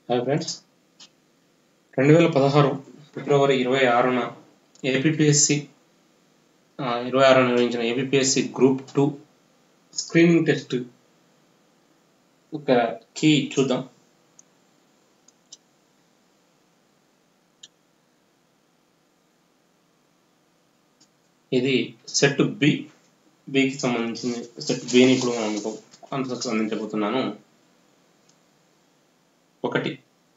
Hi friends, 2016 ఫిబ్రవరి 26న APPSC 26 నిర్వహించిన ఏపీపీఎస్సి గ్రూప్ 2 స్క్రీనింగ్ టెస్ట్ ఒక కీ చూద్దాం. ఇది సెట్ బికి సంబంధించిన సెట్ బిని ఇప్పుడు మనం ఆన్సర్స్ అందించబోతున్నాను. 1.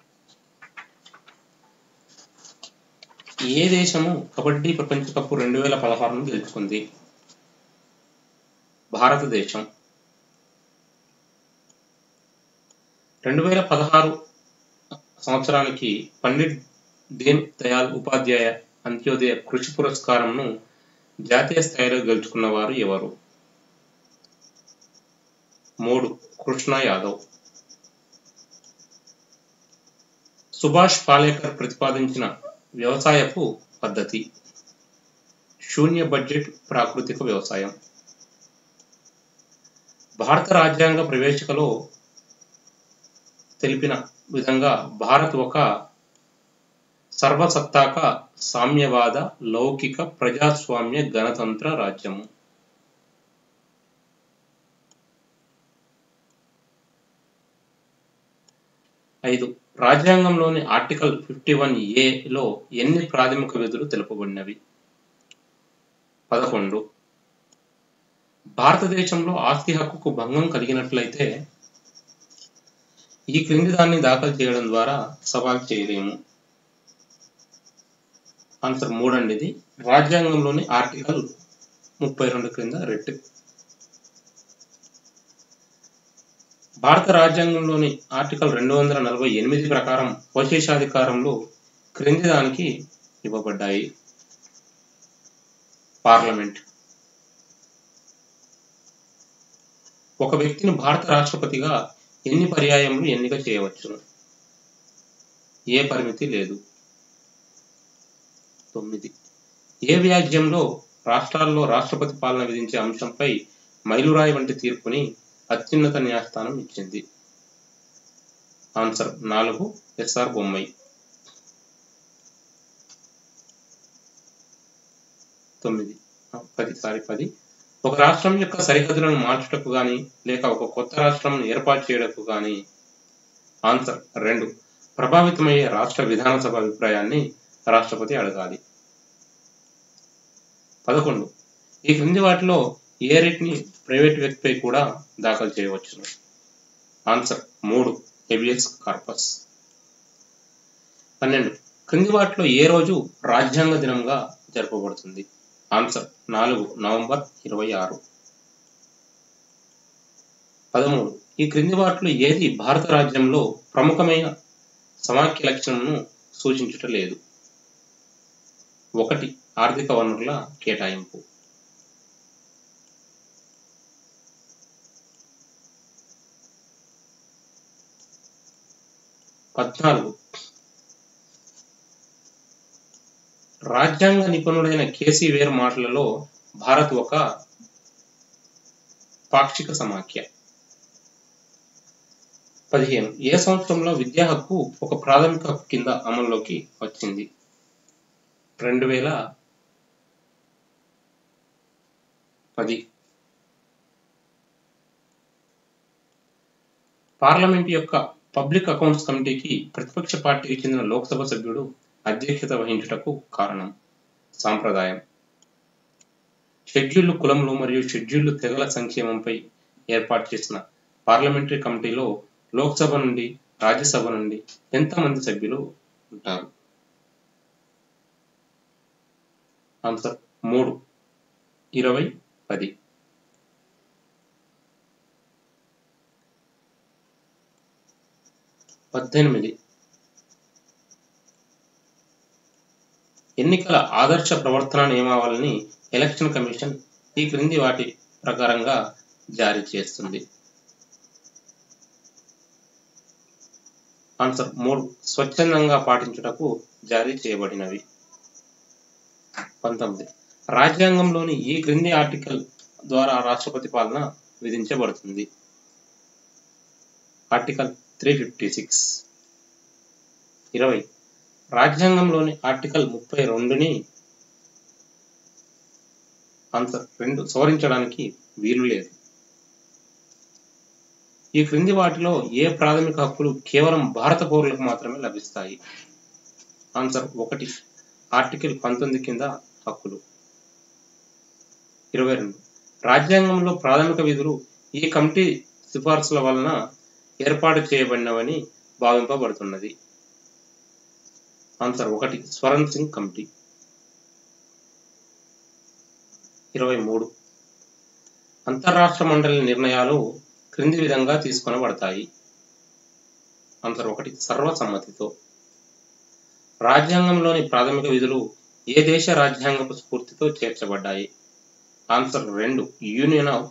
ఏ దేశము కబడ్డీ ప్రపంచ కప్ 2016ను గెలుచుకుంది? భారతదేశం. 2016 సంవత్సరానికి పండిట్ దీన్ దయాళ్ ఉపాధ్యాయ అంత్యోదయ కృషి పురస్కారంను జాతీయ స్థాయిలో గెలుచుకున్న వారు ఎవరు? 3. కృష్ణ యాదవ్. సుభాష్ పాలేకర్ ప్రతిపాదించిన వ్యవసాయపు పద్ధతి శూన్య బడ్జెట్ ప్రాకృతిక వ్యవసాయం. భారత రాజ్యాంగ ప్రవేశికలో తెలిపిన విధంగా భారత్ ఒక సర్వసత్తాక సామ్యవాద లౌకిక ప్రజాస్వామ్య గణతంత్ర రాజ్యము. 5. రాజ్యాంగంలోని ఆర్టికల్ 51A ఎన్ని ప్రాథమిక విధులు తెలుపబడినవి? 11. భారతదేశంలో ఆస్తి హక్కుకు భంగం కలిగినట్లయితే ఈ క్రింది దాన్ని దాఖలు చేయడం ద్వారా సవాల్ చేయలేము. ఆన్సర్ 3 అండి. ఇది రాజ్యాంగంలోని ఆర్టికల్ 32 క్రింద రెట్. భారత రాజ్యాంగంలోని ఆర్టికల్ 248 ప్రకారం అవశేషాధికారంలో క్రింది దానికి ఇవ్వబడ్డాయి. పార్లమెంట్. ఒక వ్యక్తిని భారత రాష్ట్రపతిగా ఎన్ని పర్యాయములు ఎన్నిక చేయవచ్చును? ఏ పరిమితి లేదు. 9. ఏ వ్యాజ్యంలో రాష్ట్రాల్లో రాష్ట్రపతి పాలన విధించే అంశంపై మైలురాయి వంటి తీర్పుని అత్యున్నత న్యాయస్థానం ఇచ్చింది? ఆన్సర్ 4. ఎస్ఆర్ బొమ్మై. 10. ఒక రాష్ట్రం యొక్క సరిహద్దులను మార్చుటకు గాని లేక ఒక కొత్త రాష్ట్రం ఏర్పాటు చేయటకు గాని? ఆన్సర్ 2. ప్రభావితమయ్యే రాష్ట్ర విధానసభ అభిప్రాయాన్ని రాష్ట్రపతి అడగాలి. 11. ఈ క్రింది వాటిలో ఏ రిట్ని ప్రైవేట్ వ్యక్తిపై కూడా దాఖలు చేయవచ్చును? ఆన్సర్ 3. Habeas corpus. 12. క్రింది వాటిలో ఏ రోజు రాజ్యాంగ దినంగా జరపబడుతుంది? ఆన్సర్ 4. నవంబర్ 26. 13. ఈ క్రింది వాటిలో ఏది భారత రాజ్యంలో ప్రముఖమైన సమాఖ్య లక్షణంను సూచించుట లేదు? 1. ఆర్థిక వనరుల కేటాయింపు. 14. రాజ్యాంగ నిపుణుడైన కేసీ వేర్ మాటలలో భారత్ ఒక పాక్షిక సమాఖ్య. 15. ఏ సంవత్సరంలో విద్యా హక్కు ఒక ప్రాథమిక హక్కు కింద అమల్లోకి వచ్చింది? 2010. పార్లమెంట్ యొక్క పబ్లిక్ అకౌంట్స్ కమిటీకి ప్రతిపక్ష పార్టీకి చెందిన లోక్సభ సభ్యుడు అధ్యక్షత వహించుటకు కారణం? సాంప్రదాయం. షెడ్యూల్డ్ కులములు మరియు షెడ్యూల్డ్ తెగల సంక్షేమంపై ఏర్పాటు చేసిన పార్లమెంటరీ కమిటీలో లోక్సభ నుండి రాజ్యసభ నుండి ఎంతమంది సభ్యులు ఉంటారు? ఆన్సర్ 3. 20-10. 18. ఎన్నికల ఆదర్శ ప్రవర్తన నియమావళిని ఎలక్షన్ కమిషన్ ఈ క్రింది వాటి ప్రకారంగా జారీ చేస్తుంది? ఆన్సర్ 3. స్వచ్ఛందంగా పాటించుటకు జారీ చేయబడినవి. 19. రాజ్యాంగంలోని ఈ క్రింది ఆర్టికల్ ద్వారా రాష్ట్రపతి పాలన విధించబడుతుంది? ఆర్టికల్ 356. 20 రాజ్యాంగంలోని ఆర్టికల్ 32ని ఆన్సర్ 2 సవరించడానికి వీలు లేదు. ఈ క్రింది వాటిలో ఏ ప్రాథమిక హక్కులు కేవలం భారత పౌరులకు మాత్రమే లభిస్తాయి? ఆన్సర్ 1 ఆర్టికల్ 19 కింద హక్కులు. 22 రాజ్యాంగంలో ప్రాథమిక విధులు ఈ కమిటీ సిఫార్సుల వలన ఏర్పాటు చేయబడినవని భావింపబడుతున్నది. Answer 1 Swaran Singh committee. 23 అంతర్రాష్ట్ర మండలి నిర్ణయాలు క్రింది విధంగా తీసుకొనబడతాయి. ఆన్సర్ 1 సర్వసమ్మతితో. రాజ్యాంగంలోని ప్రాథమిక విధులు ఏ దేశ రాజ్యాంగపు స్ఫూర్తితో చేర్చబడ్డాయి? Answer 2 Union of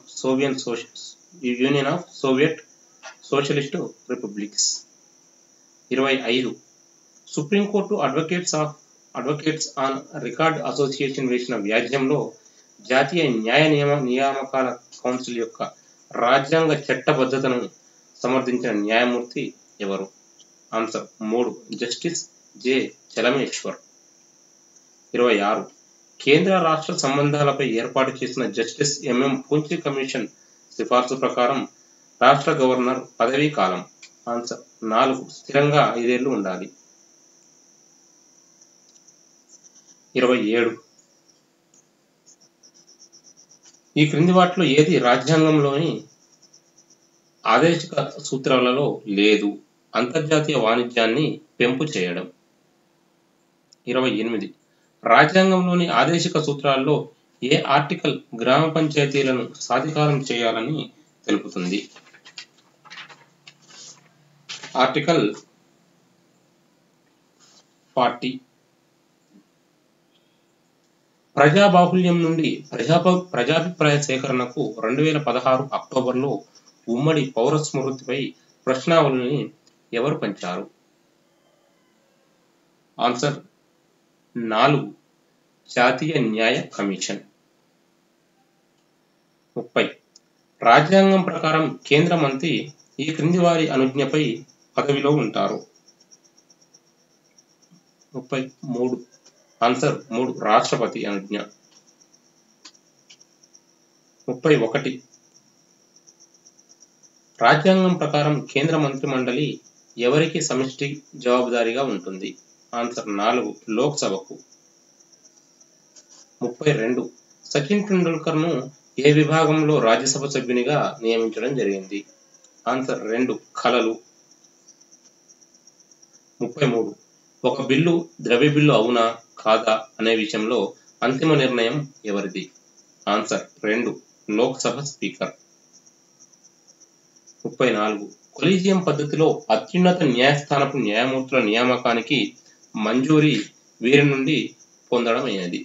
Soviet Socialist Republics. 25 supreme court advocates on record association వేసిన వ్యాజ్యంలో జాతీయ న్యాయ నియామకాల కౌన్సిల్ యొక్క రాజ్యాంగ చట్టబద్ధతను సమర్థించిన న్యాయమూర్తి ఎవరు? Answer 3 justice J Chelameswar. 26 కేంద్ర రాష్ట్ర సంబంధాలపై ఏర్పాటు చేసిన జస్టిస్ ఎంఎం పూంచి కమిషన్ సిఫార్సు ప్రకారం రాష్ట్ర గవర్నర్ పదవీ కాలం ఆన్సర్ 4 స్థిరంగా 5 ఏళ్లు ఉండాలి. 27 ఈ క్రింది వాటిలో ఏది రాజ్యాంగంలోని ఆదేశిక సూత్రాలలో లేదు? అంతర్జాతీయ వాణిజ్యాన్ని పెంపు చేయడం. 28 రాజ్యాంగంలోని ఆదేశిక సూత్రాల్లో ఏ ఆర్టికల్ గ్రామ పంచాయతీలను సాధికారం చేయాలని తెలుపుతుంది? ఆర్టికల్ 40 ప్రజాబాహుల్యం నుండి ప్రజాభిప్రాయ సేకరణకు 2016 అక్టోబర్లో ఉమ్మడి పౌర స్మృతిపై ప్రశ్నావళిని ఎవరు పంచారు? ఆన్సర్ 4 జాతీయ న్యాయ కమిషన్. 30 రాజ్యాంగం ప్రకారం కేంద్ర మంత్రి ఈ క్రింది వారి అనుజ్ఞపై పదవిలో ఉంటారు? 33 ఆన్సర్ 3 రాష్ట్రపతి అనుజ్ఞ. 31 రాజ్యాంగం ప్రకారం కేంద్ర మంత్రి మండలి ఎవరికి సమిష్టి జవాబుదారీగా ఉంటుంది? ఆన్సర్ 4 లోక్సభకు. 32 సచిన్ టెండూల్కర్ ను ఏ విభాగంలో రాజ్యసభ సభ్యునిగా నియమించడం జరిగింది? ఆన్సర్ 2 కళలు. 33 ఒక బిల్లు ద్రవ్య బిల్లు అవునా కాదా అనే విషయంలో అంతిమ నిర్ణయం ఎవరిది? Answer 2 Lok Sabha speaker. 34 కొలీజియం పద్ధతిలో అత్యున్నత న్యాయస్థానపు న్యాయమూర్తుల నియామకానికి మంజూరీ వీరి నుండి పొందడం అయినది?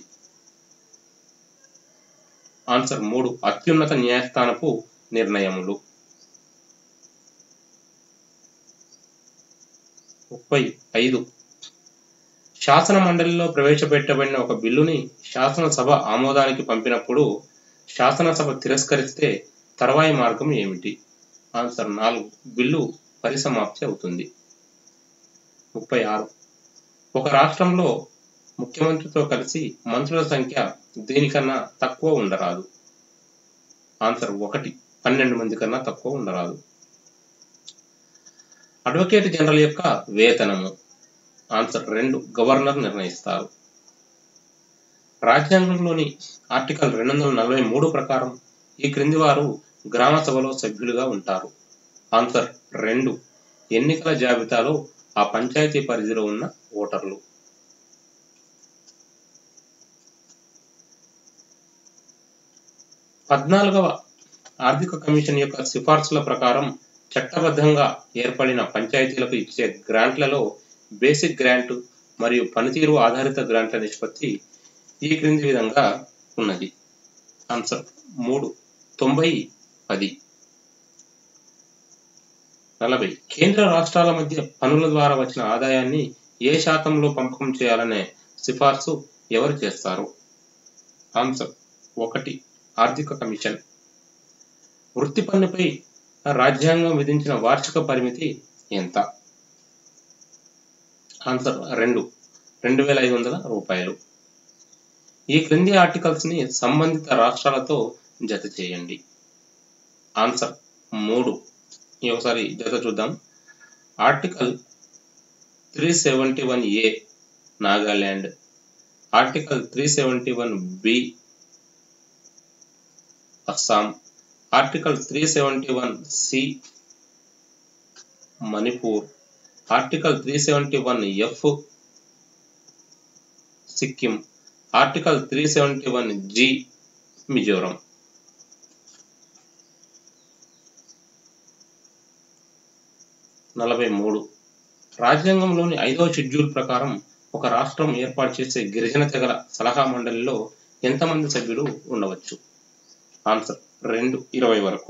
ఆన్సర్ 3 అత్యున్నత న్యాయస్థానపు నిర్ణయములు. 35 శాసన మండలిలో ప్రవేశపెట్టబడిన ఒక బిల్లుని శాసనసభ ఆమోదానికి పంపినప్పుడు శాసనసభ తిరస్కరిస్తే తర్వాయి మార్గం ఏమిటి? ఆన్సర్ 4 బిల్లు పరిసమాప్తి అవుతుంది. 36 ఒక రాష్ట్రంలో ముఖ్యమంత్రితో కలిసి మంత్రుల సంఖ్య దేనికన్నా తక్కువ ఉండరాదు? ఆన్సర్ 1 12 మంది కన్నా తక్కువ ఉండరాదు. అడ్వకేట్ జనరల్ యొక్క వేతనము. ఆన్సర్ 2 గవర్నర్ నిర్ణయిస్తారు. రాజ్యాంగంలోని ఆర్టికల్ 243 ప్రకారం ఈ క్రింది వారు గ్రామ సభలో సభ్యులుగా ఉంటారు? ఆన్సర్ 2 ఎన్నికల జాబితాలో ఆ పంచాయతీ పరిధిలో ఉన్న ఓటర్లు. 14వ ఆర్థిక కమిషన్ యొక్క సిఫార్సుల ప్రకారం చట్టబద్ధంగా ఏర్పడిన పంచాయతీలకు ఇచ్చే గ్రాంట్లలో బేసిక్ గ్రాంట్ మరియు పనితీరు ఆధారిత గ్రాంట్ల నిష్పత్తి ఈ క్రింది విధంగా ఉన్నది. ఆన్సర్ 3 90-10. 40 కేంద్ర రాష్ట్రాల మధ్య పన్నుల ద్వారా వచ్చిన ఆదాయాన్ని ఏ శాతంలో పంపకం చేయాలనే సిఫార్సు ఎవరు చేస్తారు? ఆన్సర్ 1 ఆర్థిక కమిషన్. వృత్తి పన్నుపై రాజ్యాంగం విధించిన వార్షిక పరిమితి ఎంత? ఆన్సర్ 2,500 రూపాయలు. ఈ క్రింది ఆర్టికల్స్ ని సంబంధిత రాష్ట్రాలతో జత చేయండి. ఆన్సర్ 3. ఒకసారి జత చూద్దాం. Article 371A Nagaland, article 371B Assam, article 371C Manipur, article 371F Sikkim, article 371G Mizoram. నలభై 3. రాజ్యాంగంలోని 5వ షెడ్యూల్ ప్రకారం ఒక రాష్ట్రం ఏర్పాటు చేసే గిరిజన తెగల సలహా మండలిలో ఎంతమంది సభ్యులు ఉండవచ్చు? ఆన్సర్ 20 వరకు.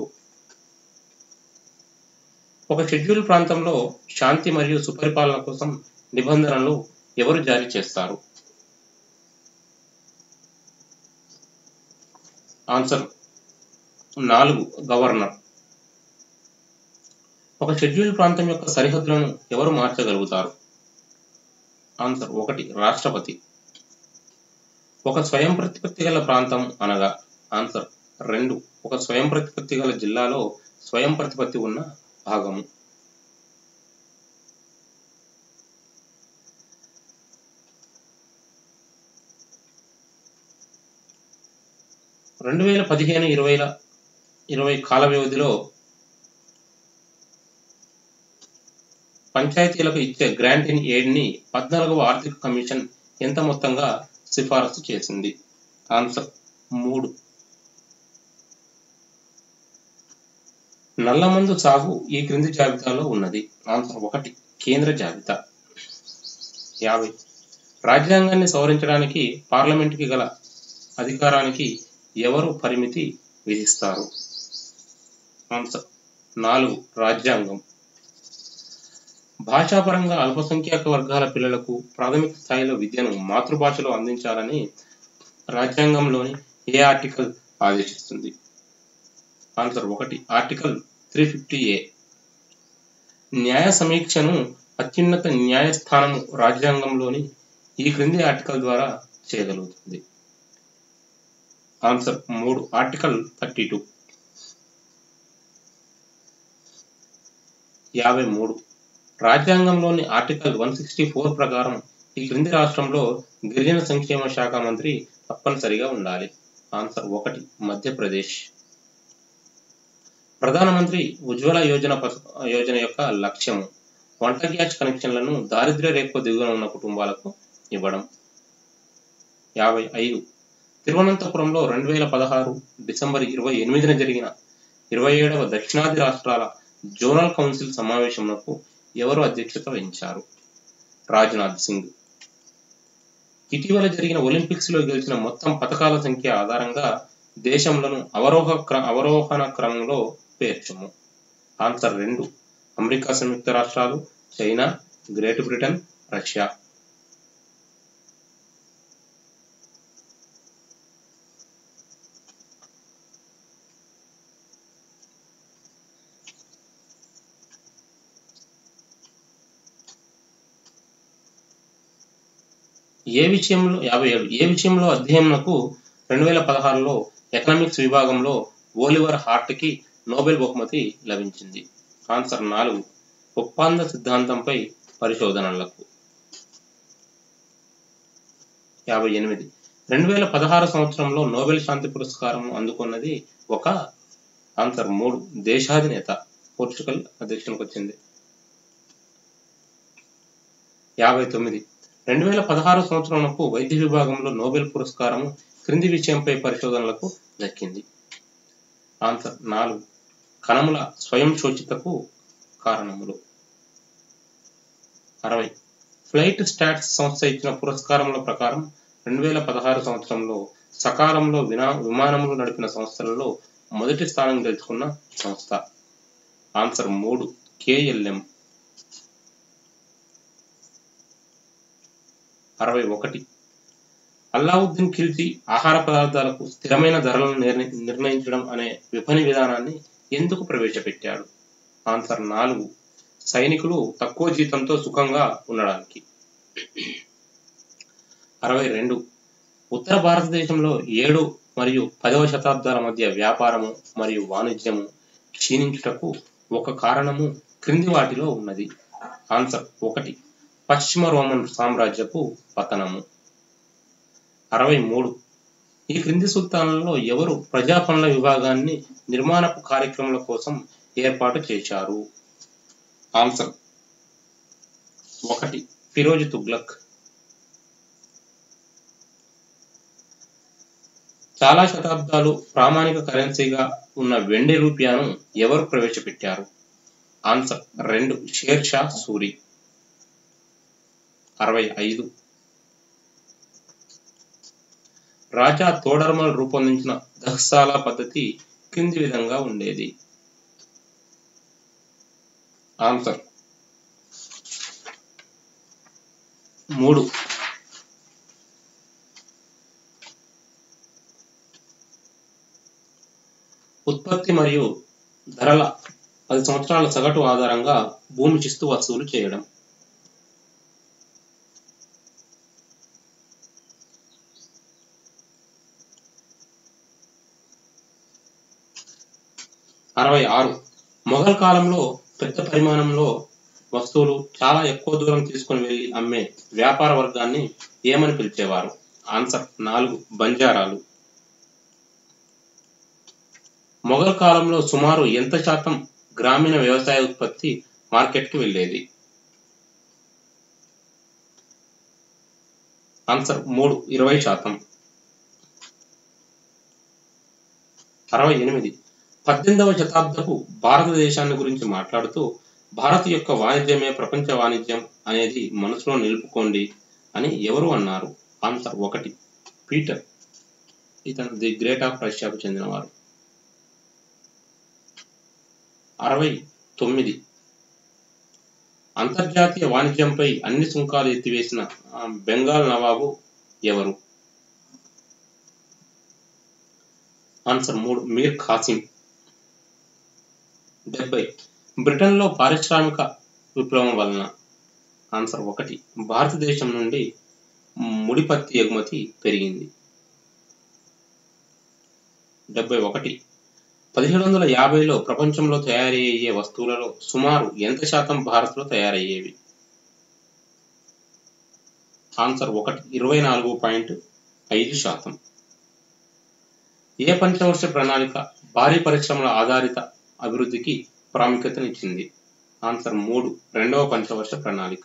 ఒక షెడ్యూల్ ప్రాంతంలో శాంతి మరియు సుపరిపాలన కోసం నిబంధనలు ఎవరు జారీ చేస్తారు? ఆన్సర్ 4. గవర్నర్. ఒక షెడ్యూల్ ప్రాంతం యొక్క సరిహద్దులను ఎవరు మార్చగలుగుతారు? ఆన్సర్ 1. రాష్ట్రపతి. ఒక స్వయం ప్రతిపత్తి గల ప్రాంతం అనగా? ఆన్సర్ 2. ఒక స్వయం ప్రతిపత్తి గల జిల్లాలో స్వయం ప్రతిపత్తి ఉన్న భాగము. రెండు 2015-2020 కాల వ్యవధిలో పంచాయతీలకు ఇచ్చే గ్రాంట్ ఇన్ ఎయిడ్ ని 14వ ఆర్థిక కమిషన్ ఎంత మొత్తంగా సిఫారసు చేసింది? ఆన్సర్ 3. నల్లమందు సాగు ఈ క్రింది జాబితాలో ఉన్నది? ఆన్సర్ 1. కేంద్ర జాబితా. 50. రాజ్యాంగాన్ని సవరించడానికి పార్లమెంటుకి గల అధికారానికి ఎవరు పరిమితి విధిస్తారు? ఆన్సర్ 4. రాజ్యాంగం. భాషాపరంగా అల్పసంఖ్యాక వర్గాల పిల్లలకు ప్రాథమిక స్థాయిలో విద్యను మాతృభాషలో అందించాలని రాజ్యాంగంలోని ఏ ఆర్టికల్ ఆదేశిస్తుంది? ఆన్సర్ 1. Article 350A. న్యాయ సమీక్షను అత్యున్నత న్యాయస్థానము రాజ్యాంగంలోని ఈ క్రింది ఆర్టికల్ ద్వారా చేయగలుగుతుంది? ఆన్సర్ 3. ఆర్టికల్ 32. 53. రాజ్యాంగంలోని ఆర్టికల్ 164 ప్రకారం ఈ క్రింది రాష్ట్రంలో గిరిజన సంక్షేమ శాఖ మంత్రి తప్పనిసరిగా ఉండాలి? ఆన్సర్ 1. మధ్యప్రదేశ్. ప్రధానమంత్రి ఉజ్వల యోజన యొక్క లక్ష్యము వంట గ్యాస్ కనెక్షన్లను దారిద్ర్య రేఖ దిగువన ఉన్న కుటుంబాలకు ఇవ్వడం. 55. తిరువనంతపురంలో 2016 డిసెంబర్ 28న జరిగిన 27వ దక్షిణాది రాష్ట్రాల జోనల్ కౌన్సిల్ సమావేశంకు ఎవరు అధ్యక్షత వహించారు? రాజ్నాథ్ సింగ్. ఇటీవల జరిగిన ఒలింపిక్స్ లో గెలిచిన మొత్తం పతకాల సంఖ్య ఆధారంగా దేశంలోను అవరోహణ క్రమంలో పేర్చుము? ఆన్సర్ 2. అమెరికా సంయుక్త రాష్ట్రాలు, చైనా, గ్రేట్ బ్రిటన్, రష్యా. ఏ విషయంలో 57. ఏ విషయంలో అధ్యయనకు 2016లో ఎకనామిక్స్ విభాగంలో ఓలివర్ హార్ట్ కి నోబెల్ బహుమతి లభించింది? ఆన్సర్ 4. ఒప్పంద సిద్ధాంతంపై పరిశోధనలకు. 58. 2016 సంవత్సరంలో నోబెల్ శాంతి పురస్కారం అందుకున్నది ఒక? ఆన్సర్ 3. దేశాధినేత, పోర్చుగల్ అధ్యక్షునికి వచ్చింది. 59. 2016 సంవత్సరంకు వైద్య విభాగంలో నోబెల్ పురస్కారం క్రింది విషయంపై పరిశోధనలకు దక్కింది? ఆన్సర్ 4. కణముల స్వయం శోషితకు కారణములు. 60. ఫ్లైట్ స్టాట్స్ సంస్థ ఇచ్చిన పురస్కారముల ప్రకారం 2016 సంవత్సరంలో సకాలంలో విమానములు నడిపిన సంస్థలలో మొదటి స్థానం గెలుచుకున్న సంస్థ? ఆన్సర్ 3. KLM. 61. అల్లావుద్దీన్ ఖిల్జీ ఆహార పదార్థాలకు స్థిరమైన ధరలను నిర్ణయించడం అనే విపణి విధానాన్ని ఎందుకు ప్రవేశపెట్టాడు? ఆన్సర్ 4. సైనికులు తక్కువ జీతంతో సుఖంగా ఉండడానికి. 62. ఉత్తర భారతదేశంలో 7 మరియు 10వ శతాబ్దాల మధ్య వ్యాపారము మరియు వాణిజ్యము క్షీణించుటకు ఒక కారణము క్రింది వాటిలో ఉన్నది. ఆన్సర్ 1. పశ్చిమ రోమన్ సామ్రాజ్యపు పతనము. 63. ఈ క్రింది సుల్తాన్లలో ఎవరు ప్రజా పనుల విభాగాన్ని నిర్మాణపు కార్యక్రమాల కోసం ఏర్పాటు చేశారు? ఆన్సర్ 1. ఫిరోజ్ తుగ్లక్. చాలా శతాబ్దాలు ప్రామాణిక కరెన్సీగా ఉన్న వెండి రూపాయను ఎవరు ప్రవేశపెట్టారు? ఆన్సర్ 2. షేర్ షా సూరి. 65. రాజా తోడర్మల్ రూపొందించిన దహ్సాలా పద్ధతి క్రింది విధంగా ఉండేది. ఆన్సర్ 3. ఉత్పత్తి మరియు ధరల 10 సంవత్సరాల సగటు ఆధారంగా భూమి శిస్తు వసూలు చేయడం. 66. మొఘల్ కాలంలో పెద్ద పరిమాణంలో వస్తువులు చాలా ఎక్కువ దూరం తీసుకుని వెళ్లి అమ్మే వ్యాపార వర్గాన్ని ఏమని పిలిచేవారు? ఆన్సర్ 4. బంజారాలు. మొఘల్ కాలంలో సుమారు ఎంత శాతం గ్రామీణ వ్యవసాయ ఉత్పత్తి మార్కెట్కి వెళ్ళేది? ఆన్సర్ 3. 20%. 68. 18వ శతాబ్దపు భారతదేశాన్ని గురించి మాట్లాడుతూ భారత్ యొక్క వాణిజ్యమే ప్రపంచ వాణిజ్యం అనేది మనసులో నిలుపుకోండి అని ఎవరు అన్నారు? ఆన్సర్ 1. పీటర్. ఇతను ది గ్రేట్ ఆఫ్ రష్యాకు చెందినవారు. 69. అంతర్జాతీయ వాణిజ్యంపై అన్ని సుంకాలు ఎత్తివేసిన బెంగాల్ నవాబు ఎవరు? ఆన్సర్ 3. మీర్ ఖాసిం. 70. బ్రిటన్లో పారిశ్రామిక విప్లవం వలన. ఆన్సర్ 1. భారతదేశం నుండి ముడిపత్తి ఎగుమతి పెరిగింది. 71. 1750లో ప్రపంచంలో తయారయ్యే వస్తువులలో సుమారు ఎంత శాతం భారత్లో తయారయ్యేవి? ఆన్సర్ 1. 24.5%. ఏ పంచవర్ష ప్రణాళిక భారీ పరిశ్రమల ఆధారిత అభివృద్ధికి ప్రాముఖ్యతనిచ్చింది? ఆన్సర్ 3. రెండవ పంచవర్ష ప్రణాళిక.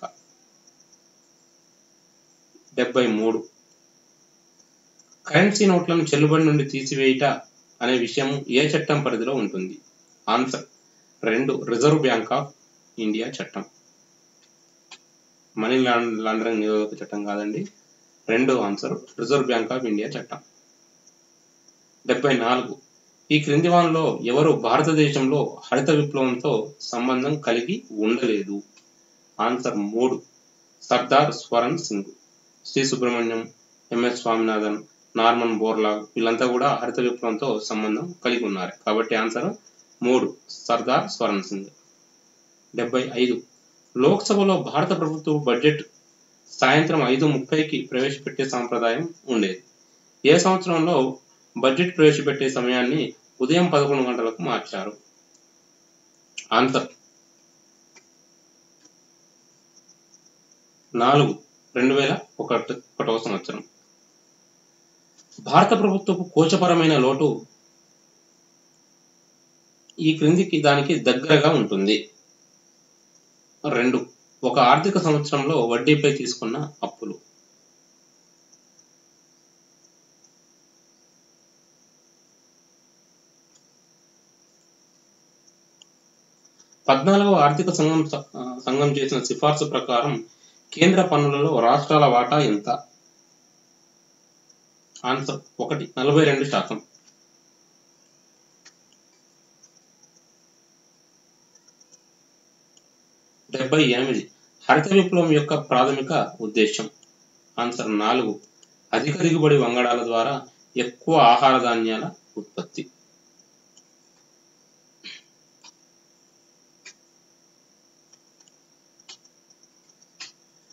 73. కరెన్సీ నోట్లను చెల్లుబడి నుండి తీసివేయుట అనే విషయం ఏ చట్టం పరిధిలో ఉంటుంది? Answer 2. Reserve Bank of India చట్టం. మనీ లాండరింగ్ నిరోధక చట్టం కాదండి. 2వ answer Reserve Bank of India చట్టం. 74. ఈ క్రింది వానిలో ఎవరు భారతదేశంలో హరిత విప్లవంతో సంబంధం కలిగి ఉండలేదు? Answer 3. Sardar Swaran Singh. Shri Subrahmanyam, MS Swaminathan, Norman Borlaug వీళ్ళంతా కూడా హరిత విప్లవంతో సంబంధం కలిగి ఉన్నారు. కాబట్టి ఆన్సర్ 3. సర్దార్ స్వరణ్ సింగ్. 75. లోక్సభలో భారత ప్రభుత్వ బడ్జెట్ సాయంత్రం 5:30కి ప్రవేశపెట్టే సాంప్రదాయం ఉండేది. ఏ సంవత్సరంలో బడ్జెట్ ప్రవేశపెట్టే సమయాన్ని ఉదయం 11 గంటలకు మార్చారు? ఆన్సర్ 4. 2001వ సంవత్సరం. భారత ప్రభుత్వపు కోశపరమైన లోటు ఈ క్రిందికి దానికి దగ్గరగా ఉంటుంది. 2. ఒక ఆర్థిక సంవత్సరంలో వడ్డీపై తీసుకున్న అప్పులు. 14వ ఆర్థిక సంఘం చేసిన సిఫార్సు ప్రకారం కేంద్ర పన్నులలో రాష్ట్రాల వాటా ఎంత? ఆన్సర్ 1. 42%. 78. హరిత విప్లవం యొక్క ప్రాథమిక ఉద్దేశం. ఆన్సర్ 4. అధిక దిగుబడి వంగడాల ద్వారా ఎక్కువ ఆహార ధాన్యాల ఉత్పత్తి.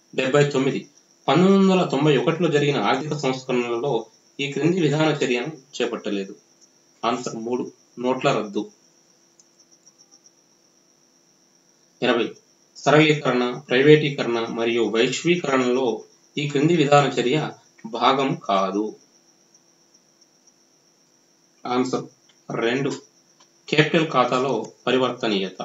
79. 1991లో జరిగిన ఆర్థిక సంస్కరణలలో ఈ క్రింది విధాన చర్యను చేపట్టలేదు. ఆన్సర్ 3. నోట్ల రద్దు. 80. సరళీకరణ, ప్రైవేటీకరణ మరియు వైశ్వీకరణలో ఈ క్రింది విధాన చర్య భాగం కాదు. ఆన్సర్ 2. క్యాపిటల్ ఖాతాలో పరివర్తనీయత.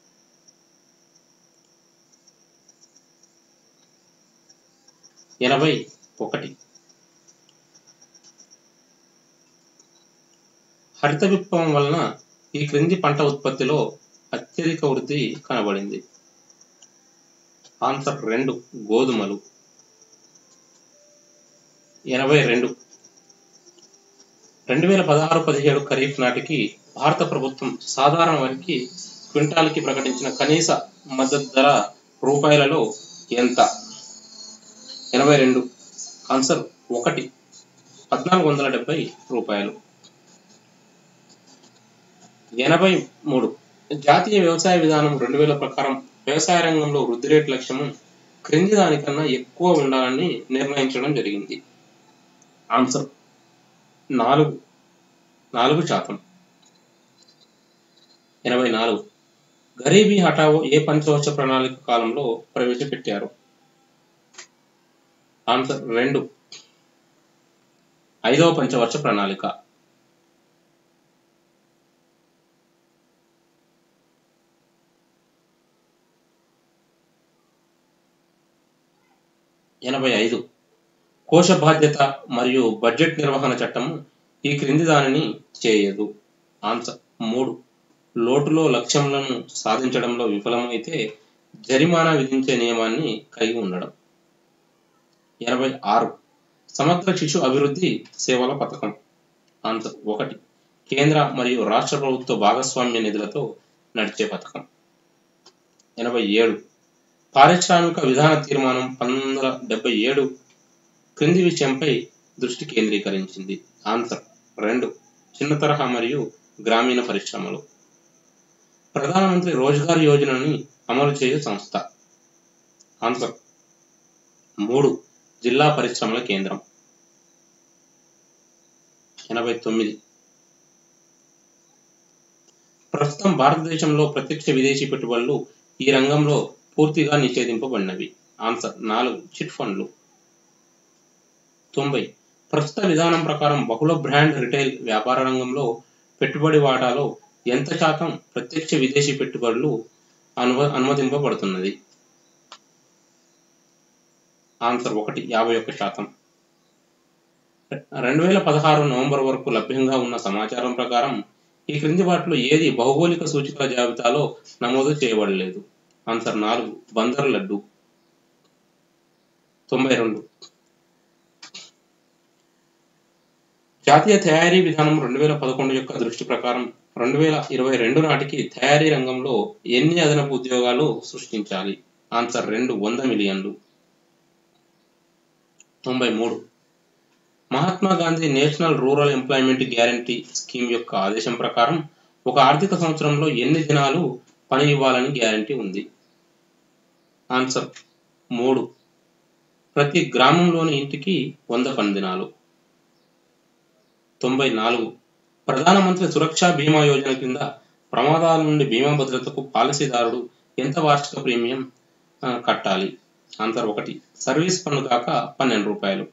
81. హరిత విప్లవం వలన ఈ క్రింది పంట ఉత్పత్తిలో అత్యధిక వృద్ధి కనబడింది. ఆన్సర్ 2. గోధుమలు. 82. 2016-17 ఖరీఫ్ నాటికి భారత ప్రభుత్వం సాధారణ వరికి క్వింటాల్కి ప్రకటించిన కనీస మద్దతు ధర రూపాయలలో ఎంత? 82. ఆన్సర్ 1. 1470 రూపాయలు. 83. జాతీయ వ్యవసాయ విధానం 2000 ప్రకారం వ్యవసాయ రంగంలో వృద్ధి రేటు లక్ష్యము క్రింది దానికన్నా ఎక్కువ ఉండాలని నిర్ణయించడం జరిగింది. ఆన్సర్ 4%. 84. గరీబీ హఠావో ఏ పంచవర్ష ప్రణాళిక కాలంలో ప్రవేశపెట్టారు? ఆన్సర్ 2. 5వ పంచవర్ష ప్రణాళిక. 85. కోశ బాధ్యత మరియు బడ్జెట్ నిర్వహణ చట్టము ఈ క్రింది దానిని చేయదు. ఆన్సర్ 3. లోటులో లక్ష్యములను సాధించడంలో విఫలమైతే జరిమానా విధించే నియమాన్ని కలిగి ఉండడం. 86. సమగ్ర శిశు అభివృద్ధి సేవల పథకం. ఆన్సర్ 1. కేంద్ర మరియు రాష్ట్ర ప్రభుత్వ భాగస్వామ్య నిధులతో నడిచే పథకం. 87. పారిశ్రామిక విధాన తీర్మానం 1977 క్రింది విషయంపై దృష్టి కేంద్రీకరించింది. ఆన్సర్ 2. చిన్న తరహా మరియు గ్రామీణ పరిశ్రమలు. ప్రధానమంత్రి రోజ్గార్ యోజనని అమలు చేయు సంస్థ. ఆన్సర్ 3. జిల్లా పరిశ్రమల కేంద్రం. 89. ప్రస్తుతం భారతదేశంలో ప్రత్యక్ష విదేశీ పెట్టుబడులు ఈ రంగంలో పూర్తిగా నిషేధింపబడినవి. ఆన్సర్ 4. చిట్ ఫండ్లు. 90. ప్రస్తుత విధానం ప్రకారం బహుళ బ్రాండ్ రిటైల్ వ్యాపార రంగంలో పెట్టుబడి వాటాలో ఎంత శాతం ప్రత్యక్ష విదేశీ పెట్టుబడులు అనుమతింపబడుతున్నది? ఆన్సర్ 1. 51%. 2016 నవంబర్ వరకు లభ్యంగా ఉన్న సమాచారం ప్రకారం ఈ క్రింది వాటిలో ఏది భౌగోళిక సూచికల జాబితాలో నమోదు చేయబడలేదు? ఆన్సర్ 4. బందర్ లడ్డు. 92. జాతీయ తయారీ విధానం 2011 యొక్క దృష్టి ప్రకారం 2022 నాటికి తయారీ రంగంలో ఎన్ని అదనపు ఉద్యోగాలు సృష్టించాలి? ఆన్సర్ 2. 100 మిలియన్లు. 93. Mahatma Gandhi national rural employment guarantee scheme యొక్క ఆదేశం ప్రకారం ఒక ఆర్థిక సంవత్సరంలో ఎన్ని దినాలు పని ఇవ్వాలని గ్యారంటీ ఉంది? ఆన్సర్ 3. ప్రతి గ్రామంలోని ఇంటికి 100 పని దినాలు. 94. ప్రధానమంత్రి సురక్ష బీమా యోజన కింద ప్రమాదాల నుండి బీమా భద్రతకు పాలసీదారుడు ఎంత వార్షిక ప్రీమియం కట్టాలి? ఆన్సర్ 1. సర్వీస్ పన్ను కాక 12 రూపాయలు.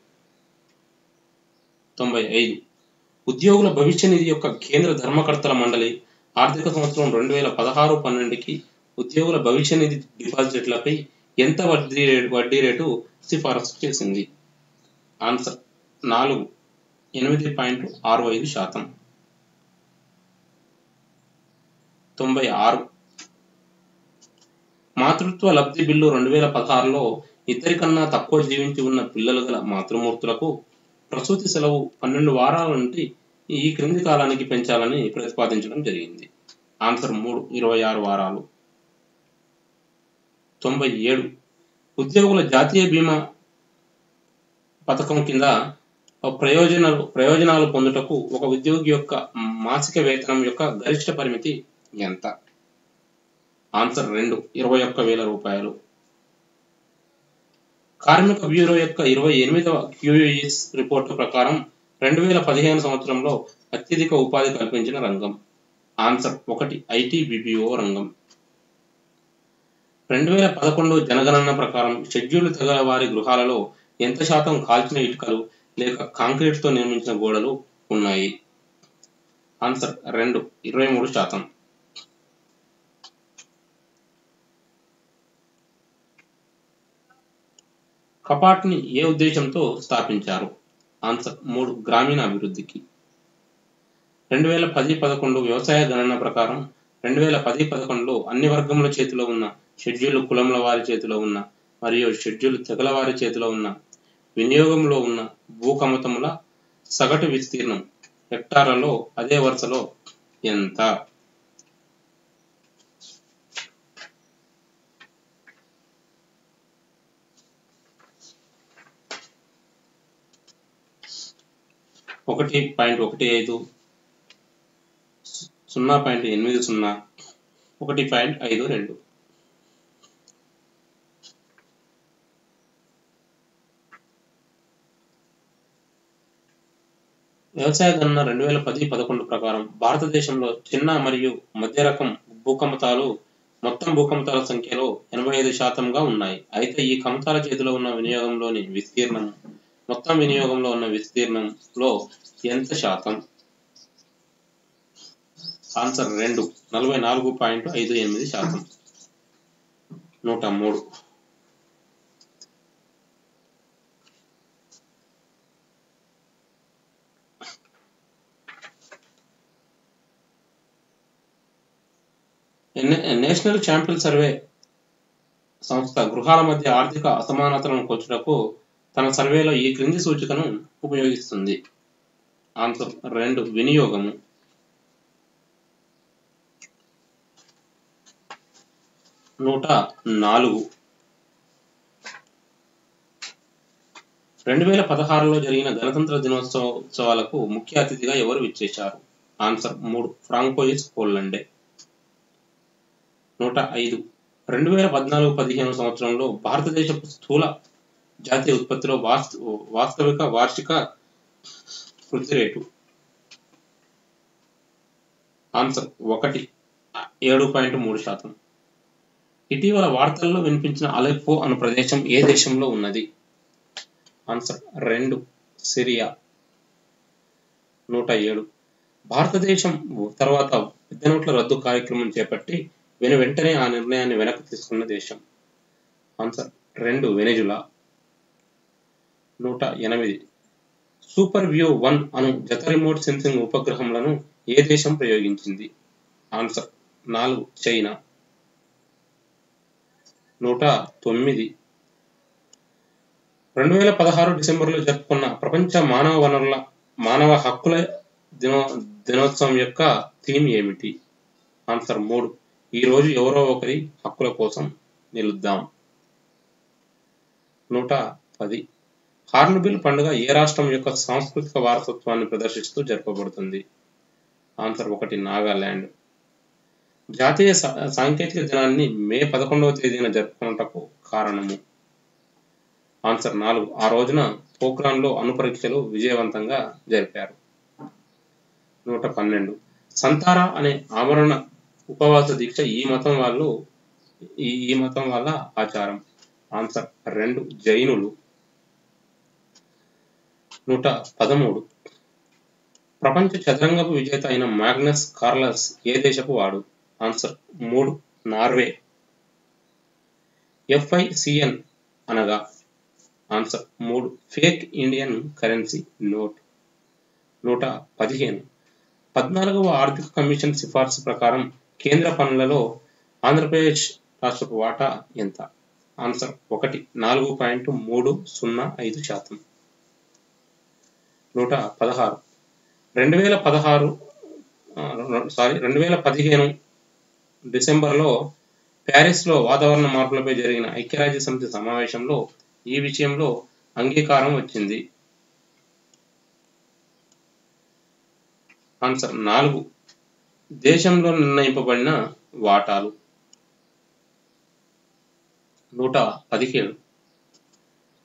95. ఉద్యోగుల భవిష్య నిధి యొక్క కేంద్ర ధర్మకర్తల మండలి ఆర్థిక సంవత్సరం 2016-12కి ఉద్యోగుల భవిష్య నిధి డిపాజిట్లపై ఎంత వడ్డీ రేటు సిఫారసు చేసింది? ఆన్సర్ 4. 8.65%. 96. మాతృత్వ లబ్ధి బిల్లు 2016లో ఇద్దరికన్నా తక్కువ జీవించి ఉన్న పిల్లలు గల మాతృమూర్తులకు ప్రసూతి సెలవు 12 వారాల నుండి ఈ క్రింది కాలానికి పెంచాలని ప్రతిపాదించడం జరిగింది. ఆన్సర్ 3. 26 వారాలు. 97. ఉద్యోగుల జాతీయ బీమా పథకం కింద ప్రయోజనాలు పొందుటకు ఒక ఉద్యోగి యొక్క మాసిక వేతనం యొక్క గరిష్ట పరిమితి ఎంత? ఆన్సర్ 2. 21,000 రూపాయలు. కార్మిక బ్యూరో యొక్క 28వ క్యూఈఎస్ రిపోర్టు ప్రకారం 2015 సంవత్సరంలో అత్యధిక ఉపాధి కల్పించిన రంగం. ఆన్సర్ 1 ఐటీ బిపిఓ రంగం. 2011 జనగణన ప్రకారం షెడ్యూల్ తెగల వారి గృహాలలో ఎంత శాతం కాల్చిన ఇటుకలు లేక కాంక్రీట్తో నిర్మించిన గోడలు ఉన్నాయి? ఆన్సర్ 2 23%. కపాట్ని ఏ ఉద్దేశంతో స్థాపించారు? ఆన్సర్ 3 గ్రామీణ అభివృద్ధికి. 2010-11 వ్యవసాయ గణన ప్రకారం 2010-11లో అన్ని వర్గముల చేతిలో ఉన్న, షెడ్యూల్ కులముల వారి చేతిలో ఉన్న మరియు షెడ్యూల్ తెగల వారి చేతిలో ఉన్న వినియోగంలో ఉన్న భూకమతముల సగటు విస్తీర్ణం హెక్టార్లలో అదే వరుసలో ఎంత? ఒకటి 1.15, 0.80, 1.52. వ్యవసాయ గణన 2010-11 ప్రకారం భారతదేశంలో చిన్న మరియు మధ్య రకం భూకమతాలు మొత్తం భూకమతాల సంఖ్యలో 85%గా ఉన్నాయి. అయితే ఈ కమతాల చేతిలో ఉన్న వినియోగంలోని విస్తీర్ణం మొత్తం వినియోగంలో ఉన్న విస్తీర్ణంలో ఎంత శాతం? ఆన్సర్ 2 44.58%. 103. నేషనల్ ఛాంపియన్ సర్వే సంస్థ గృహాల మధ్య ఆర్థిక అసమానతలను కొలుచుటకు తన సర్వేలో ఈ క్రింది సూచికను ఉపయోగిస్తుంది. ఆన్సర్ 2 వినియోగము. 104. 2016లో జరిగిన గణతంత్ర దినోత్సవాలకు ముఖ్య అతిథిగా ఎవరు విచ్చేశారు? Answer 3 François హోలండే. 105. 2014-15 సంవత్సరంలో భారతదేశపు స్థూల జాతీయ ఉత్పత్తిలో వాస్తవిక వార్షిక వృద్ధి రేటు? ఆన్సర్ 1 7.3%. ఇటీవల వార్తల్లో వినిపించిన అలెప్పో అను ప్రదేశం ఏ దేశంలో ఉన్నది? Answer 2 Syria. 107. భారతదేశం తర్వాత పెద్ద నోట్ల రద్దు కార్యక్రమం చేపట్టి వెంటనే ఆ నిర్ణయాన్ని వెనక్కి తీసుకున్న దేశం? Answer 2 Venezuela. 108. సూపర్ వ్యూ 1 అను జత రిమోట్ సెన్సింగ్ ఉపగ్రహములను ఏ దేశం ప్రయోగించింది? Answer 4 China. 109. 2016 డిసెంబర్లో జరుపుకున్న ప్రపంచ మానవ హక్కుల దినోత్సవం యొక్క థీమ్ ఏమిటి? ఆన్సర్ 3 ఈ రోజు ఎవరో ఒకరి హక్కుల కోసం నిలుద్దాం. 110. హార్న్బిల్ పండుగ ఏ రాష్ట్రం యొక్క సాంస్కృతిక వారసత్వాన్ని ప్రదర్శిస్తూ జరపబడుతుంది? ఆన్సర్ 1 నాగాలాండ్. జాతీయ సాంకేతిక దినాన్ని మే 11వ తేదీన జరుపుకున్నటకు కారణము? ఆన్సర్ 4 ఆ రోజున పోఖ్రాన్లో అణు పరీక్షలు విజయవంతంగా జరిపారు. 112. సంతారా అనే ఆమరణ ఉపవాస దీక్ష ఈ మతం వాళ్ళ ఆచారం? ఆన్సర్ 2 జైనులు. 113. ప్రపంచ చదరంగపు విజేత అయిన మాగ్నస్ కార్లస్ ఏ దేశపు వాడు? Answer 3 Norway. FICN అనగా? Answer 3 fake Indian currency note. 115. 14వ ఆర్థిక కమిషన్ సిఫార్సు ప్రకారం కేంద్ర పన్నులలో ఆంధ్రప్రదేశ్ రాష్ట్రపు వాటా ఎంత? ఆన్సర్ 1 4.305%. 116. 2015 డిసెంబర్లో ప్యారిస్లో వాతావరణ మార్పులపై జరిగిన ఐక్యరాజ్య సమితి సమావేశంలో ఈ విషయంలో అంగీకారం వచ్చింది? ఆన్సర్ 4 దేశంలో నిర్ణయింపబడిన వాటాలు. 117.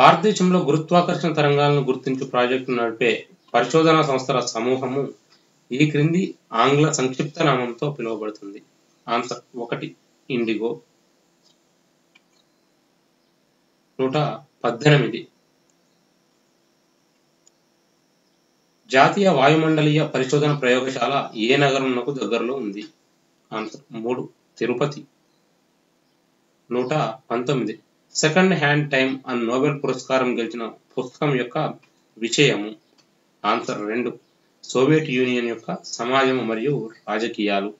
భారతదేశంలో గురుత్వాకర్షణ తరంగాలను గుర్తించు ప్రాజెక్టు నడిపే పరిశోధనా సంస్థల సమూహము ఈ క్రింది ఆంగ్ల సంక్షిప్త నామంతో పిలువబడుతుంది. Answer 1 IndiGo. 118 జాతీయ వాయుమండలీయ పరిశోధన ప్రయోగశాల ఏ నగరంకు దగ్గరలో ఉంది? Answer 3 Tirupati. 119 second hand time and Nobel పురస్కారం గెలిచిన పుస్తకం యొక్క విషయము? ఆన్సర్ 2 సోవియట్ యూనియన్ యొక్క సమాజము మరియు రాజకీయాలు.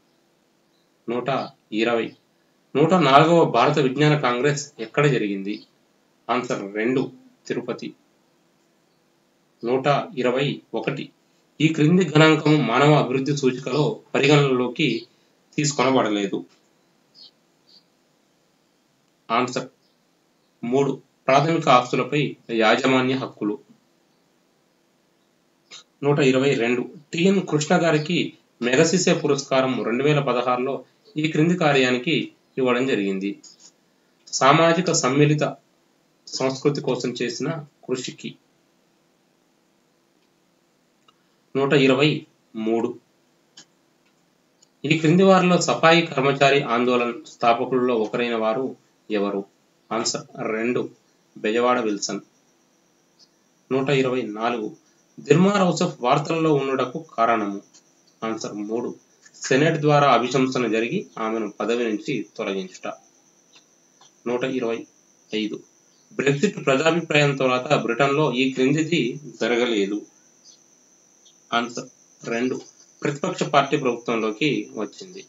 120 104వ భారత విజ్ఞాన కాంగ్రెస్ ఎక్కడ జరిగింది? ఆన్సర్ 2 తిరుపతి. 121 ఈ క్రింది గణాంకము మానవ అభివృద్ధి సూచికలో పరిగణనలోకి తీసుకొనబడలేదు. ఆన్సర్ 3 ప్రాథమిక ఆస్తులపై యాజమాన్య హక్కులు. 122 టిఎన్ కృష్ణ గారికి మెగసెసే పురస్కారం 2016లో ఈ క్రింది కార్యానికి ఇవ్వడం జరిగింది. సామాజిక సమ్మిళిత సంస్కృతి కోసం చేసిన కృషికి. 123 ఈ క్రింది వారిలో సఫాయి కర్మచారి ఆందోళన్ స్థాపకులలో ఒకరైన వారు ఎవరు? Answer 2 Bezwada Wilson. 124 Dilma Rousseff వార్తలలో ఉండుటకు కారణము? ఆన్సర్ 3 సెనెట్ ద్వారా అభిశంసన జరిగి ఆమెను పదవి నుంచి తొలగించుట. 125 బ్రెగ్జిట్ ప్రజాభిప్రాయం తర్వాత బ్రిటన్లో ఈ క్రిందిది జరగలేదు. ఆన్సర్ 2 ప్రతిపక్ష పార్టీ ప్రభుత్వంలోకి వచ్చింది.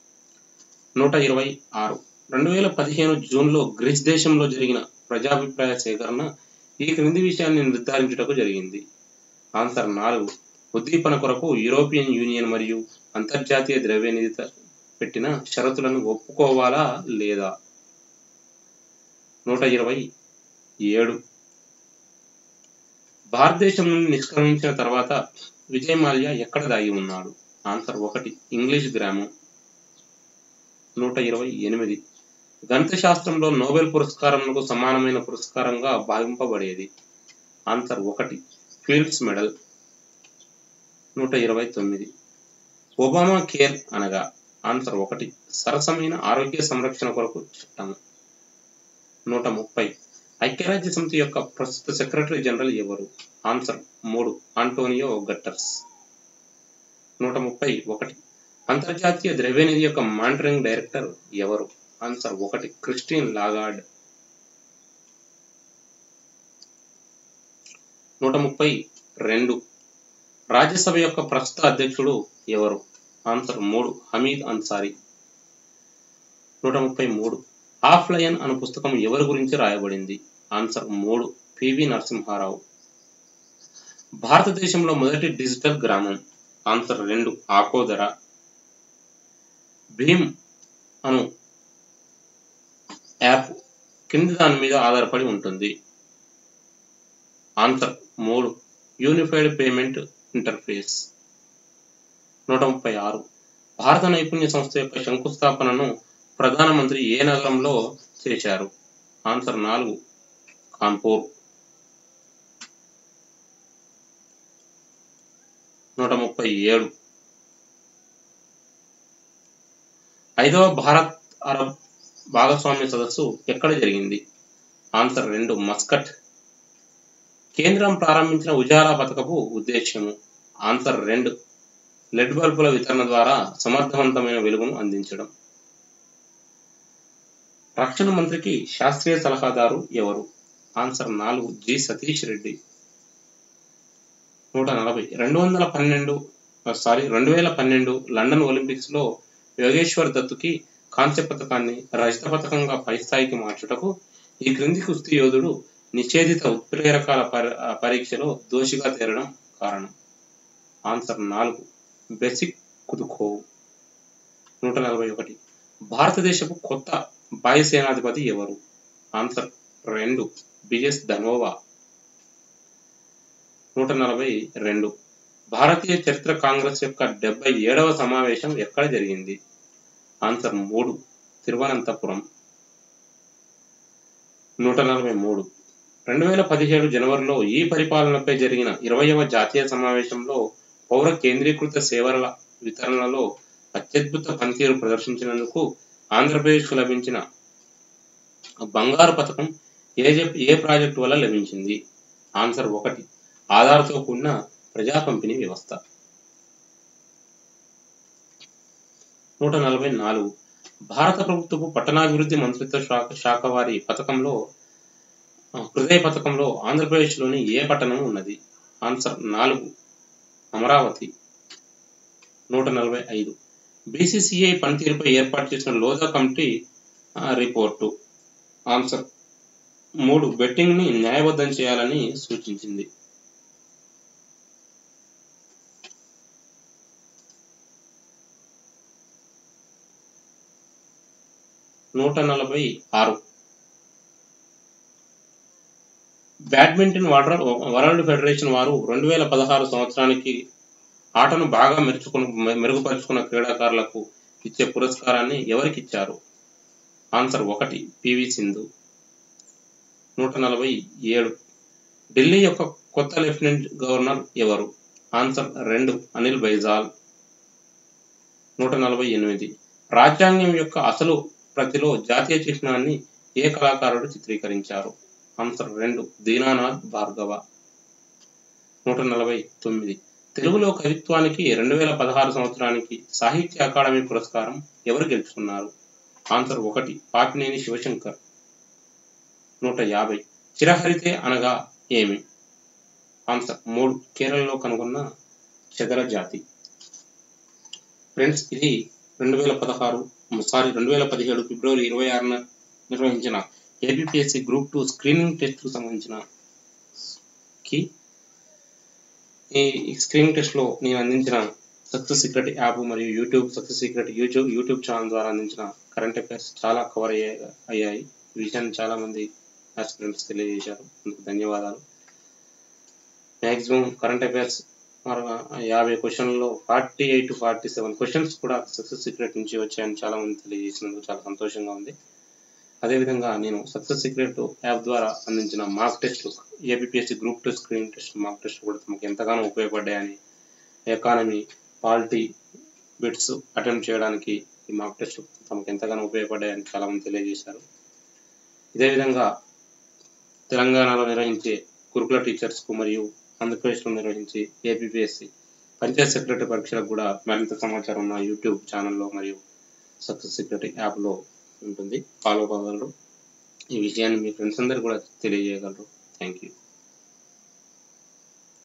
126 2015 జూన్లో గ్రీస్ దేశంలో జరిగిన ప్రజాభిప్రాయ సేకరణ ఈ క్రింది విషయాన్ని నిర్ధారించుటకు జరిగింది. ఆన్సర్ 4 ఉద్దీపన కొరకు యూరోపియన్ యూనియన్ మరియు అంతర్జాతీయ ద్రవ్యనిధి పెట్టిన షరతులను ఒప్పుకోవాలా లేదా? 127 భారతదేశం నుండి నిష్క్రమించిన తర్వాత విజయ్ మాల్యా ఎక్కడ దాగి ఉన్నాడు? ఆన్సర్ 1 ఇంగ్లీష్ గ్రామం. 128 గణిత శాస్త్రంలో నోబెల్ పురస్కారంకు సమానమైన పురస్కారంగా భావింపబడేది? Answer 1 Fields medal. 129 Obama care అనగా? ఆన్సర్ 1 సరసమైన ఆరోగ్య సంరక్షణ కొరకు చట్టము. 130 ఐక్యరాజ్య సమితి యొక్క ప్రస్తుత సెక్రటరీ జనరల్ ఎవరు? Answer 3 Antonio Guterres. 131 అంతర్జాతీయ ద్రవ్యనిధి యొక్క మానిటరింగ్ డైరెక్టర్ ఎవరు? Answer 1 Christine Lagarde. 132 రాజ్యసభ యొక్క ప్రస్తుత అధ్యక్షుడు ఎవరు? ఆన్సర్ 3 హమీద్ అన్సారీ. 133 ఆఫ్లైన్ అను పుస్తకం ఎవరి గురించి రాయబడింది? Answer 3 PV Narasimha Rao. భారతదేశంలో మొదటి డిజిటల్ గ్రామం? ఆన్సర్ 2 ఆకోదర. భీమ్ అను యాప్ కింది దాని మీద ఆధారపడి ఉంటుంది? Answer 3 unified payment interface. 136 భారత నైపుణ్య సంస్థ యొక్క శంకుస్థాపనను ప్రధానమంత్రి ఏ నగరంలో చేశారు? ఆన్సర్ 4 కాన్పూర్. 137 5వ భారత్ అరబ్ భాగస్వామ్య సదస్సు ఎక్కడ జరిగింది? Answer 2 Muscat. కేంద్రం ప్రారంభించిన ఉజాలా పథకపు ఉద్దేశ్యము? ఆన్సర్ 2 లెడ్ బల్బుల వితరణ ద్వారా సమర్థవంతమైన వెలుగును అందించడం. రక్షణ మంత్రికి శాస్త్రీయ సలహాదారు ఎవరు? Answer 4 G Satheesh Reddy. 140 2012 London Olympics లో యోగేశ్వర్ దత్తుకి కాంస్య పథకాన్ని రజత పథకంగా పై స్థాయికి మార్చుటకు ఈ క్రింది కుస్తీ యోధుడు నిషేధిత ఉత్ప్రేరకాల పరీక్షలో దోషిగా తేరడం కారణం? Answer 4 basic కుదుఖోవ్. 141 భారతదేశపు కొత్త వాయుసేనాధిపతి ఎవరు? Answer 2 BS Dhanoa. 142 భారతీయ చరిత్ర కాంగ్రెస్ యొక్క 77వ సమావేశం ఎక్కడ జరిగింది? ఆన్సర్ 3 తిరువనంతపురం. 143 2017 జనవరిలో ఈ పరిపాలనపై జరిగిన 20వ జాతీయ సమావేశంలో పౌర కేంద్రీకృత సేవల వితరణలో అత్యద్భుత పనితీరు ప్రదర్శించినందుకు ఆంధ్రప్రదేశ్కు లభించిన బంగారు పథకం ఏ ప్రాజెక్టు వల్ల లభించింది? ఆన్సర్ 1, ఆధార్తో కూడిన ప్రజా పంపిణీ వ్యవస్థ. 144. భారత ప్రభుత్వపు పట్టణాభివృద్ధి మంత్రిత్వ శాఖ వారి పథకంలో హృదయ పథకంలో ఆంధ్రప్రదేశ్లోని ఏ పట్టణం ఉన్నది? ఆన్సర్ 4, అమరావతి. 145. బీసీసీఐ పనితీరుపై ఏర్పాటు చేసిన Lodha committee report. Answer 3, betting ని న్యాయబద్ధం చేయాలని సూచించింది. 146. బ్యాడ్మింటన్ వరల్డ్ ఫెడరేషన్ వారు 2016 సంవత్సరానికి ఆటను బాగా మెరుగుపరుచుకున్న క్రీడాకారులకు ఇచ్చే పురస్కారాన్ని ఎవరికిచ్చారు? Answer 1, PV Sindhu. 147. ఢిల్లీ యొక్క కొత్త లెఫ్టినెంట్ గవర్నర్ ఎవరు? ఆన్సర్ 2, అనిల్ బైజాల్. 148. రాజ్యాంగం యొక్క అసలు ప్రతిలో జాతీయ చిహ్నాన్ని ఏ కళాకారుడు చిత్రీకరించారు? ఆన్సర్ 2, దీనానాథ్ భార్గవ. 149. తెలుగులో కవిత్వానికి 2016 సంవత్సరానికి సాహిత్య అకాడమీ పురస్కారం ఎవరు గెలుచుకున్నారు? ఆన్సర్ 1, పాపినేని శివశంకర్. 150. చిరహరితే అనగా ఏమి? ఆన్సర్ 3, కేరళలో కనుగొన్న చెదల జాతి. ఫ్రెండ్స్, ఇది 2017 ఫిబ్రవరి 26న నిర్వహించిన ఏపీపీఎస్సీ గ్రూప్ 2 స్క్రీనింగ్ టెస్ట్ కు సంబంధించిన ఈ స్క్రీనింగ్ టెస్ట్ లో నేను అందించిన సక్సెస్ సీక్రెట్ యాప్ మరియు సక్సెస్ సీక్రెట్ యూట్యూబ్ ఛానల్ ద్వారా అందించిన కరెంట్ అఫైర్స్ చాలా కవర్ అయ్యాయి. ఈ విషయాన్ని చాలా మంది ఆస్పిరెంట్స్ తెలియజేశారు. అందుకు ధన్యవాదాలు. మ్యాక్సిమం కరెంట్ అఫైర్స్ 50 క్వశ్చన్లలో 48 to 47 క్వశ్చన్స్ కూడా సక్సెస్ సీక్రెట్ నుంచి వచ్చాయని చాలా మంది తెలియజేసినందుకు చాలా సంతోషంగా ఉంది. అదేవిధంగా నేను సక్సెస్ సీక్రెట్ యాప్ ద్వారా అందించిన mock test, APPSC group 2 screening test mock test కూడా తమకు ఎంతగానో ఉపయోగపడ్డాయని, ఎకానమీ, పాలిటీ బిట్స్ అటెంప్ట్ చేయడానికి ఈ మాక్ టెస్ట్ తమకు ఎంతగానో ఉపయోగపడ్డాయని చాలా మంది తెలియజేశారు. ఇదే విధంగా తెలంగాణలో నిర్వహించే గురుకుల టీచర్స్కు మరియు ఆంధ్రప్రదేశ్లో నిర్వహించే ఏపీపీఎస్సీ పంచాయత్ సెక్రటరీ పరీక్షలకు కూడా మరింత సమాచారం నా యూట్యూబ్ ఛానల్లో మరియు సక్సెస్ సీక్రెట్ యాప్లో ఉంటుంది. ఫాలో అవ్వగలరు. ఈ విషయాన్ని మీ ఫ్రెండ్స్ అందరూ కూడా తెలియజేయగలరు. Thank you.